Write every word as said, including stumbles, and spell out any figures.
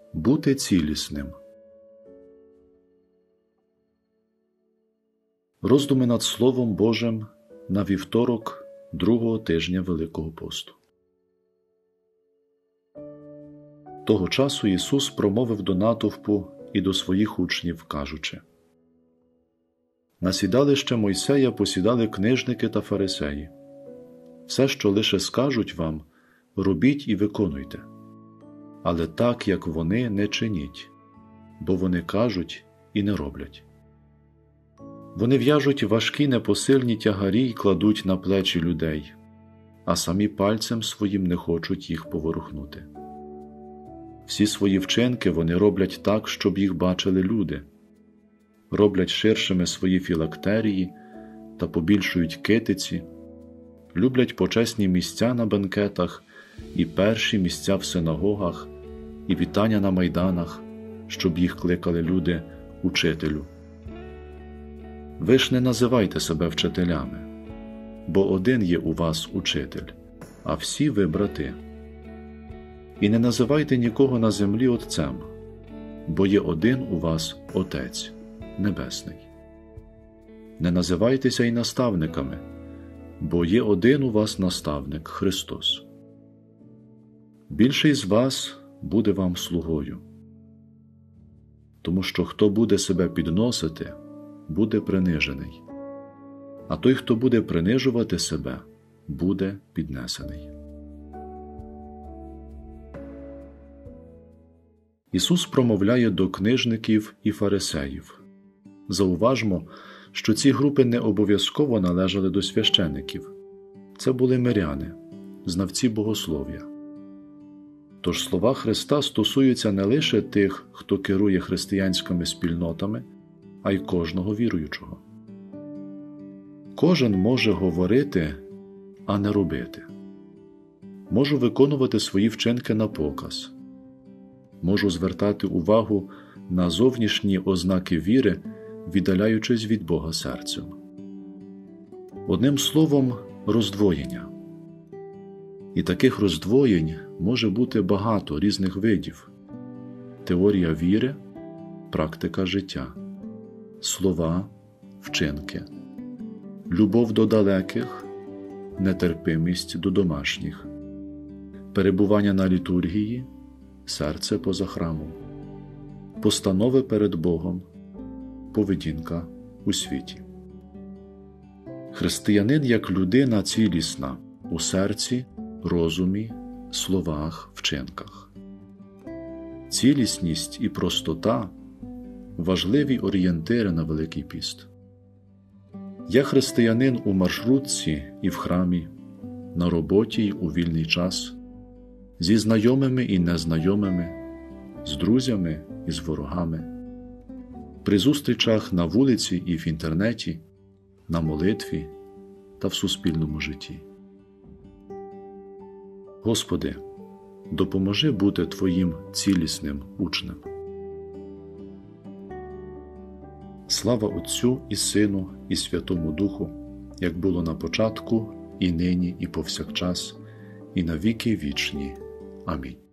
Бути цілісним. Роздуми над Словом Божим на вівторок другого тижня Великого посту. Того часу Ісус промовив до натовпу і до своїх учнів, кажучи: «На сідалище Мойсея посідали книжники та фарисеї. Все, що лише скажуть вам, робіть і виконуйте. Але так, як вони, не чиніть, бо вони кажуть і не роблять. Вони в'яжуть важкі непосильні тягарі й кладуть на плечі людей, а самі пальцем своїм не хочуть їх поворухнути. Всі свої вчинки вони роблять так, щоб їх бачили люди. Роблять ширшими свої філактерії та побільшують китиці, люблять почесні місця на бенкетах і перші місця в синагогах, і вітання на майданах, щоб їх кликали люди «учителю». Ви ж не називайте себе вчителями, бо один є у вас учитель, а всі ви брати. І не називайте нікого на землі отцем, бо є один у вас Отець Небесний. Не називайтеся й наставниками, бо є один у вас наставник Христос. Більший з вас буде вам слугою. Тому що хто буде себе підносити, буде принижений, а той, хто буде принижувати себе, буде піднесений». Ісус промовляє до книжників і фарисеїв. Зауважмо, що ці групи не обов'язково належали до священиків. Це були миряни, знавці богослов'я. Тож слова Христа стосуються не лише тих, хто керує християнськими спільнотами, а й кожного віруючого. Кожен може говорити, а не робити. Можу виконувати свої вчинки на показ. Можу звертати увагу на зовнішні ознаки віри, віддаляючись від Бога серцем. Одним словом, роздвоєння. І таких роздвоєнь може бути багато різних видів. Теорія віри, практика життя, слова, вчинки, любов до далеких, нетерпимість до домашніх, перебування на літургії, серце поза храмом, постанови перед Богом, поведінка у світі. Християнин як людина цілісна у серці, розумі, словах, вчинках. Цілісність і простота – важливі орієнтири на Великий піст. Я християнин у маршрутці і в храмі, на роботі й у вільний час, зі знайомими і незнайомими, з друзями і з ворогами, при зустрічах на вулиці і в інтернеті, на молитві та в суспільному житті. Господи, допоможи бути Твоїм цілісним учнем. Слава Отцю і Сину і Святому Духу, як було на початку, і нині, і повсякчас, і на віки вічні. Амінь.